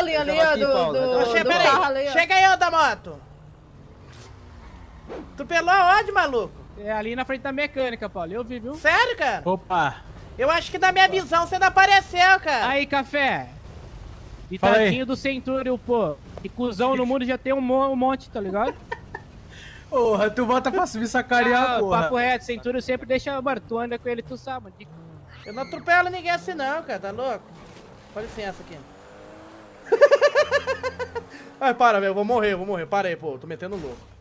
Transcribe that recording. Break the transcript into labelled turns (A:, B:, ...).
A: bolinha ali, ó, do carro ali, ó.
B: Chega aí, ô da moto. Atropelou aonde, maluco?
C: É ali na frente da mecânica, Paulo. Eu vi, viu?
B: Sério, cara?
C: Opa.
B: Eu acho que da minha visão você não apareceu, cara.
C: Aí, café. E tadinho do Centúrio, pô. E cuzão no mundo já tem um monte, tá ligado?
D: Porra, tu bota pra subir sacarear, porra.
C: Papo reto, Centúrio sempre deixa... Mano, tu anda com ele, tu sabe, mano.
B: Eu não atropelo ninguém assim não, cara. Tá louco? Com licença aqui. Ai, para, velho. Eu vou morrer. Para aí, pô. Tô metendo louco.